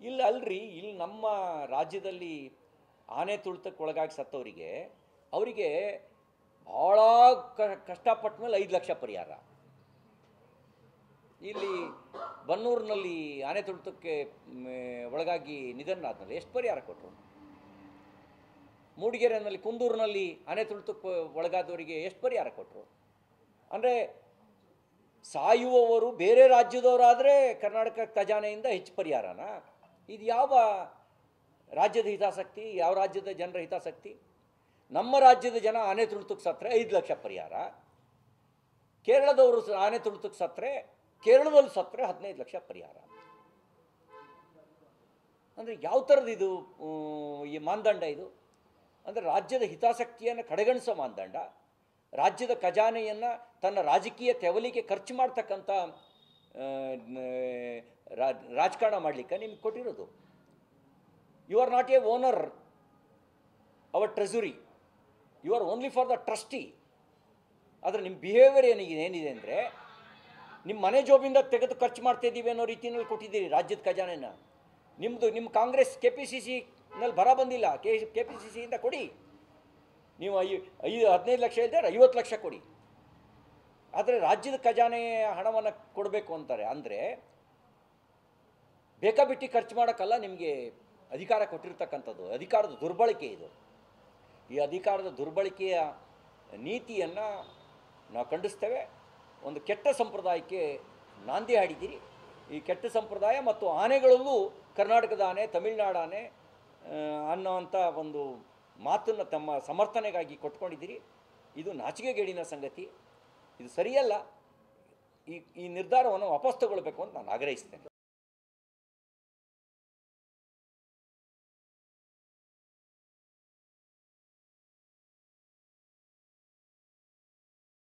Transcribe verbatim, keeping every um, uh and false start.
ಇಲ್ಲ ಅಲ್ರಿ, ಇಲ್ಲಿ ನಮ್ಮ ರಾಜ್ಯದಲ್ಲಿ ಆನೆ ತುಳಿತಕ್ಕೆ ಒಳಗಾಗಿ ಸತ್ತವರಿಗೆ ಅವರಿಗೆ ಭಾಳ ಕಷ್ಟಪಟ್ಟ ಮೇಲೆ ಐದು ಲಕ್ಷ ಪರಿಹಾರ. ಇಲ್ಲಿ ಬನ್ನೂರಿನಲ್ಲಿ ಆನೆ ತುಳಿತಕ್ಕೆ ಒಳಗಾಗಿ ನಿಧನರಾದ್ಮೇಲೆ ಎಷ್ಟು ಪರಿಹಾರ ಕೊಟ್ಟರು? ಮೂಡಿಗೆರೆಯಲ್ಲಿ, ಕುಂದೂರಿನಲ್ಲಿ ಆನೆ ತುಳಿತಕ್ಕೆ ಒಳಗಾದವರಿಗೆ ಎಷ್ಟು ಪರಿಹಾರ ಕೊಟ್ಟರು? ಅಂದರೆ ಸಾಯುವವರು ಬೇರೆ ರಾಜ್ಯದವರಾದರೆ ಕರ್ನಾಟಕ ಖಜಾನೆಯಿಂದ ಹೆಚ್ಚು ಪರಿಹಾರನ? ಇದು ಯಾವ ರಾಜ್ಯದ ಹಿತಾಸಕ್ತಿ, ಯಾವ ರಾಜ್ಯದ ಜನರ ಹಿತಾಸಕ್ತಿ? ನಮ್ಮ ರಾಜ್ಯದ ಜನ ಆನೆ ತುಳಿತಕ್ಕೆ ಸತ್ತರೆ ಐದು ಲಕ್ಷ ಪರಿಹಾರ, ಕೇರಳದವರು ಆನೆ ತುಳಿತಕ್ಕೆ ಸತ್ತರೆ, ಕೇರಳದಲ್ಲಿ ಸತ್ತರೆ ಹದಿನೈದು ಲಕ್ಷ ಪರಿಹಾರ. ಅಂದರೆ ಯಾವ ಥರದ್ದು ಇದು ಈ ಮಾನದಂಡ? ಇದು ಅಂದರೆ ರಾಜ್ಯದ ಹಿತಾಸಕ್ತಿಯನ್ನು ಕಡೆಗಣಿಸೋ ಮಾನದಂಡ, ರಾಜ್ಯದ ಖಜಾನೆಯನ್ನು ತನ್ನ ರಾಜಕೀಯ ತೆವಲಿಗೆ ಖರ್ಚು ಮಾಡ್ತಕ್ಕಂಥ ರಾಜಕಾರಣ ಮಾಡಲಿಕ್ಕೆ ನಿಮ್ಗೆ ಕೊಟ್ಟಿರೋದು. You are not a owner our treasury, you are only for the trustee. ಆದರೆ ನಿಮ್ಮ ಬಿಹೇವಿಯರ್ ಏನಿದೆ ಏನಿದೆ ಅಂದರೆ ನಿಮ್ಮ ಮನೆ ಜೋಬಿಂದ ತೆಗೆದು ಖರ್ಚು ಮಾಡ್ತಾ ಇದ್ದೀವಿ ಅನ್ನೋ ರೀತಿಯಲ್ಲಿ ಕೊಟ್ಟಿದ್ದೀರಿ ರಾಜ್ಯದ ಖಜಾನೆನ. ನಿಮ್ಮದು ನಿಮ್ಮ ಕಾಂಗ್ರೆಸ್ ಕೆ ಪಿ ಸಿ ಸಿನಲ್ಲಿ ಬರ ಬಂದಿಲ್ಲ, ಕೆ ಕೆ ಪಿ ಸಿ ಸಿಯಿಂದ ಕೊಡಿ. ನೀವು ಐ ಐದು ಹದಿನೈದು ಲಕ್ಷ ಇದ್ದರೆ ಐವತ್ತು ಲಕ್ಷ ಕೊಡಿ. ಆದರೆ ರಾಜ್ಯದ ಖಜಾನೆ ಹಣವನ್ನು ಕೊಡಬೇಕು ಅಂತಾರೆ. ಅಂದರೆ ಬೇಕಾಬಿಟ್ಟು ಖರ್ಚು ಮಾಡೋಕ್ಕಲ್ಲ ನಿಮಗೆ ಅಧಿಕಾರ ಕೊಟ್ಟಿರ್ತಕ್ಕಂಥದ್ದು, ಅಧಿಕಾರದ ದುರ್ಬಳಕೆ ಇದು. ಈ ಅಧಿಕಾರದ ದುರ್ಬಳಕೆಯ ನೀತಿಯನ್ನು ನಾವು ಖಂಡಿಸ್ತೇವೆ. ಒಂದು ಕೆಟ್ಟ ಸಂಪ್ರದಾಯಕ್ಕೆ ನಾಂದಿ ಹಾಡಿದ್ದೀರಿ. ಈ ಕೆಟ್ಟ ಸಂಪ್ರದಾಯ ಮತ್ತು ಆನೆಗಳಲ್ಲೂ ಕರ್ನಾಟಕದ ಆನೆ, ತಮಿಳುನಾಡು ಆನೆ ಅನ್ನೋವಂಥ ಒಂದು ಮಾತನ್ನು ತಮ್ಮ ಸಮರ್ಥನೆಗಾಗಿ ಕೊಟ್ಕೊಂಡಿದ್ದೀರಿ. ಇದು ನಾಚಿಕೆಗೇಡಿನ ಸಂಗತಿ, ಇದು ಸರಿಯಲ್ಲ. ಈ ಈ ನಿರ್ಧಾರವನ್ನು ವಾಪಸ್ ತಗೊಳ್ಬೇಕು ಅಂತ ನಾನು ಆಗ್ರಹಿಸ್ತೇನೆ.